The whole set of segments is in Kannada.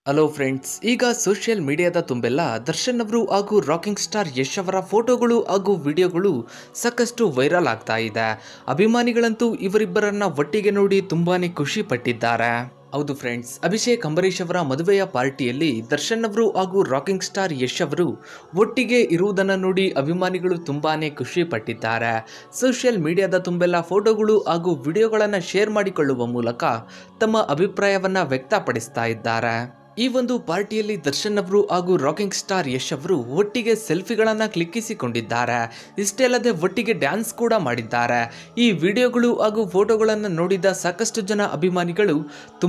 ಹಲೋ ಫ್ರೆಂಡ್ಸ್, ಈಗ ಸೋಷಿಯಲ್ ಮೀಡಿಯಾದ ತುಂಬೆಲ್ಲ ದರ್ಶನ್ ಅವರು ಹಾಗೂ ರಾಕಿಂಗ್ ಸ್ಟಾರ್ ಯಶ್ ಅವರ ಫೋಟೋಗಳು ಹಾಗೂ ವಿಡಿಯೋಗಳು ಸಾಕಷ್ಟು ವೈರಲ್ ಆಗ್ತಾ ಇದೆ. ಅಭಿಮಾನಿಗಳಂತೂ ಇವರಿಬ್ಬರನ್ನ ಒಟ್ಟಿಗೆ ನೋಡಿ ತುಂಬಾನೇ ಖುಷಿ ಪಟ್ಟಿದ್ದಾರೆ. ಹೌದು ಫ್ರೆಂಡ್ಸ್, ಅಭಿಷೇಕ್ ಅಂಬರೀಶ್ ಅವರ ಮದುವೆಯ ಪಾರ್ಟಿಯಲ್ಲಿ ದರ್ಶನ್ ಅವರು ಹಾಗೂ ರಾಕಿಂಗ್ ಸ್ಟಾರ್ ಯಶ್ ಅವರು ಒಟ್ಟಿಗೆ ಇರುವುದನ್ನು ನೋಡಿ ಅಭಿಮಾನಿಗಳು ತುಂಬಾನೇ ಖುಷಿ ಪಟ್ಟಿದ್ದಾರೆ. ಸೋಷಿಯಲ್ ಮೀಡಿಯಾದ ತುಂಬೆಲ್ಲ ಫೋಟೋಗಳು ಹಾಗೂ ವಿಡಿಯೋಗಳನ್ನು ಶೇರ್ ಮಾಡಿಕೊಳ್ಳುವ ಮೂಲಕ ತಮ್ಮ ಅಭಿಪ್ರಾಯವನ್ನ ವ್ಯಕ್ತಪಡಿಸ್ತಾ ಇದ್ದಾರೆ. ಈ ಒಂದು ಪಾರ್ಟಿಯಲ್ಲಿ ದರ್ಶನ್ ಅವರು ಹಾಗೂ ರಾಕಿಂಗ್ ಸ್ಟಾರ್ ಯಶ್ ಅವರು ಒಟ್ಟಿಗೆ ಸೆಲ್ಫಿಗಳನ್ನ ಕ್ಲಿಕ್ಕಿಸಿಕೊಂಡಿದ್ದಾರೆ. ಇಷ್ಟೇ ಅಲ್ಲದೆ ಒಟ್ಟಿಗೆ ಡ್ಯಾನ್ಸ್ ಕೂಡ ಮಾಡಿದ್ದಾರೆ. ಈ ವಿಡಿಯೋಗಳು ಹಾಗೂ ಫೋಟೋಗಳನ್ನು ನೋಡಿದ ಸಾಕಷ್ಟು ಜನ ಅಭಿಮಾನಿಗಳು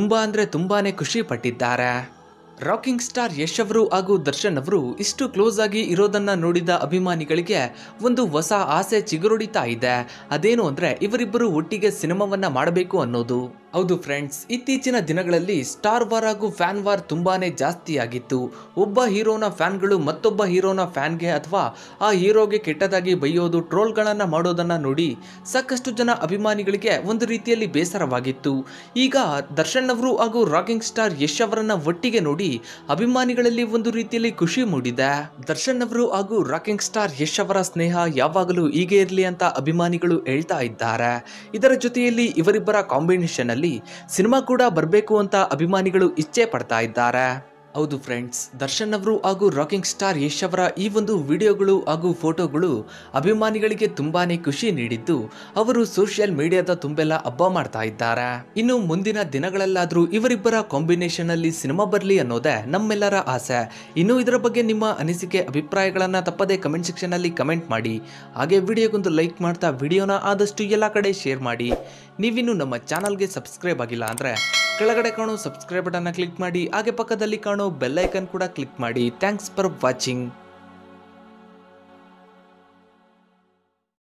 ತುಂಬಾನೇ ಖುಷಿ ಪಟ್ಟಿದ್ದಾರೆ. ರಾಕಿಂಗ್ ಸ್ಟಾರ್ ಯಶ್ ಅವರು ಹಾಗೂ ದರ್ಶನ್ ಅವರು ಇಷ್ಟು ಕ್ಲೋಸ್ ಆಗಿ ಇರೋದನ್ನ ನೋಡಿದ ಅಭಿಮಾನಿಗಳಿಗೆ ಒಂದು ಹೊಸ ಆಸೆ ಚಿಗುರೊಡಿತಾ ಇದೆ. ಅದೇನು ಅಂದ್ರೆ ಇವರಿಬ್ಬರು ಒಟ್ಟಿಗೆ ಸಿನಿಮಾವನ್ನ ಮಾಡಬೇಕು ಅನ್ನೋದು. ಹೌದು ಫ್ರೆಂಡ್ಸ್, ಇತ್ತೀಚಿನ ದಿನಗಳಲ್ಲಿ ಸ್ಟಾರ್ ವಾರ್ ಹಾಗೂ ಫ್ಯಾನ್ ವಾರ್ ತುಂಬಾನೇ ಜಾಸ್ತಿ ಆಗಿತ್ತು. ಒಬ್ಬ ಹೀರೋನ ಫ್ಯಾನ್ಗಳು ಮತ್ತೊಬ್ಬ ಹೀರೋನ ಫ್ಯಾನ್ಗೆ ಅಥವಾ ಆ ಹೀರೋಗೆ ಕೆಟ್ಟದಾಗಿ ಬೈಯೋದು, ಟ್ರೋಲ್ಗಳನ್ನ ಮಾಡೋದನ್ನ ನೋಡಿ ಸಾಕಷ್ಟು ಜನ ಅಭಿಮಾನಿಗಳಿಗೆ ಒಂದು ರೀತಿಯಲ್ಲಿ ಬೇಸರವಾಗಿತ್ತು. ಈಗ ದರ್ಶನ್ ಅವರು ಹಾಗೂ ರಾಕಿಂಗ್ ಸ್ಟಾರ್ ಯಶ್ ಅವರನ್ನ ಒಟ್ಟಿಗೆ ನೋಡಿ ಅಭಿಮಾನಿಗಳಲ್ಲಿ ಒಂದು ರೀತಿಯಲ್ಲಿ ಖುಷಿ ಮೂಡಿದೆ. ದರ್ಶನ್ ಅವರು ಹಾಗೂ ರಾಕಿಂಗ್ ಸ್ಟಾರ್ ಯಶ್ ಅವರ ಸ್ನೇಹ ಯಾವಾಗಲೂ ಹೀಗೆ ಇರಲಿ ಅಂತ ಅಭಿಮಾನಿಗಳು ಹೇಳ್ತಾ ಇದ್ದಾರೆ. ಇದರ ಜೊತೆಯಲ್ಲಿ ಇವರಿಬ್ಬರ ಕಾಂಬಿನೇಷನ್ ಅಲ್ಲಿ ಸಿನಿಮಾ ಕೂಡ ಬರಬೇಕು ಅಂತ ಅಭಿಮಾನಿಗಳು ಇಚ್ಛೆ ಪಡ್ತಾ ಇದ್ದಾರೆ. ಹೌದು ಫ್ರೆಂಡ್ಸ್, ದರ್ಶನ್ ಅವರು ಹಾಗೂ ರಾಕಿಂಗ್ ಸ್ಟಾರ್ ಯಶ್ ಅವರ ಈ ಒಂದು ವಿಡಿಯೋಗಳು ಹಾಗೂ ಫೋಟೋಗಳು ಅಭಿಮಾನಿಗಳಿಗೆ ತುಂಬಾನೇ ಖುಷಿ ನೀಡಿದ್ದು ಅವರು ಸೋಷಿಯಲ್ ಮೀಡಿಯಾದ ತುಂಬೆಲ್ಲ ಹಬ್ಬ ಮಾಡ್ತಾ ಇದ್ದಾರೆ. ಇನ್ನು ಮುಂದಿನ ದಿನಗಳಲ್ಲಾದ್ರೂ ಇವರಿಬ್ಬರ ಕಾಂಬಿನೇಷನ್ ಅಲ್ಲಿ ಸಿನಿಮಾ ಬರಲಿ ಅನ್ನೋದೇ ನಮ್ಮೆಲ್ಲರ ಆಸೆ. ಇನ್ನು ಇದರ ಬಗ್ಗೆ ನಿಮ್ಮ ಅನಿಸಿಕೆ ಅಭಿಪ್ರಾಯಗಳನ್ನ ತಪ್ಪದೇ ಕಮೆಂಟ್ ಸೆಕ್ಷನ್ ಅಲ್ಲಿ ಕಮೆಂಟ್ ಮಾಡಿ. ಹಾಗೆ ವಿಡಿಯೋಗೊಂದು ಲೈಕ್ ಮಾಡ್ತಾ ವಿಡಿಯೋನ ಆದಷ್ಟು ಎಲ್ಲ ಕಡೆ ಶೇರ್ ಮಾಡಿ. ನೀವಿನ್ನು ನಮ್ಮ ಚಾನಲ್ಗೆ ಸಬ್ಸ್ಕ್ರೈಬ್ ಆಗಿಲ್ಲ ಅಂದ್ರೆ ಕೆಳಗಡೆ ಕಾಣೋ ಸಬ್ಸ್ಕ್ರೈಬ್ ಬಟನ್ ಕ್ಲಿಕ್ ಮಾಡಿ. ಹಾಗೆ ಪಕ್ಕದಲ್ಲಿ ಕಾಣೋ ಬೆಲ್ ಐಕನ್ ಕೂಡ ಕ್ಲಿಕ್ ಮಾಡಿ. Thanks for watching.